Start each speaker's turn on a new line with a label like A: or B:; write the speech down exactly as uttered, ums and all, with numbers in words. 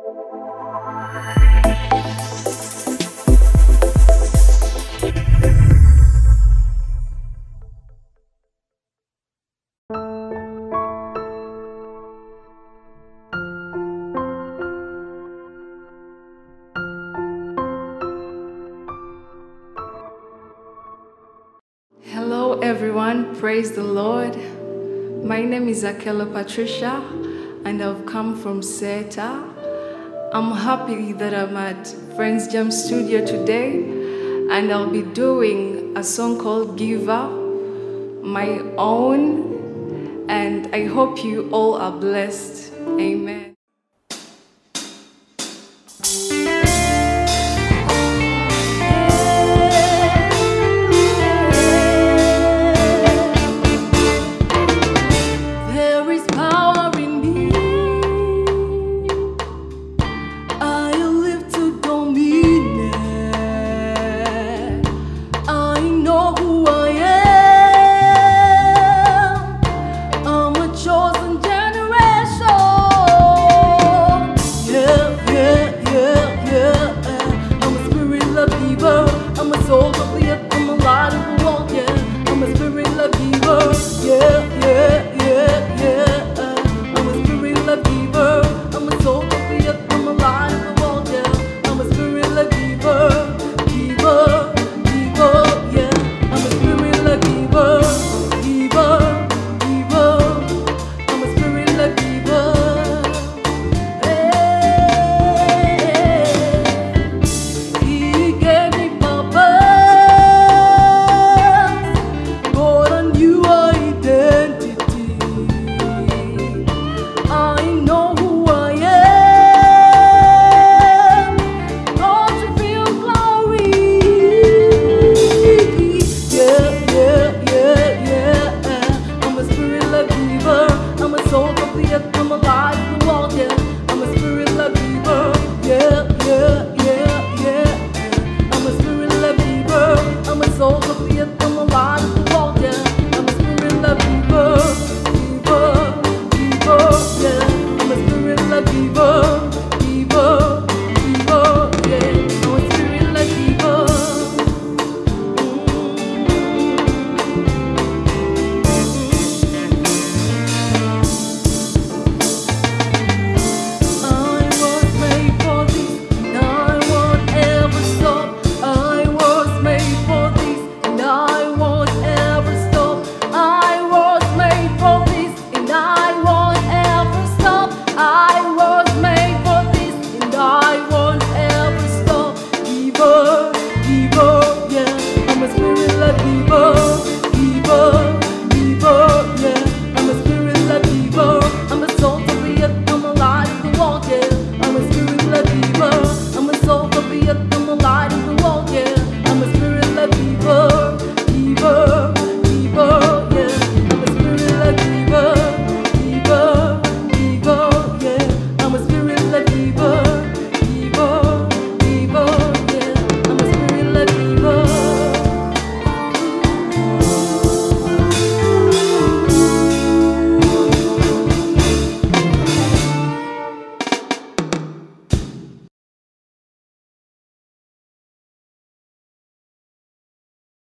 A: Hello everyone, praise the Lord. My name is Akello Patricia and I've come from Seta. I'm happy that I'm at Friends Jam Studio today and I'll be doing a song called Giver, my own, and I hope you all are blessed. Amen.
B: Giver, giver, yeah, I'm a spirit love giver.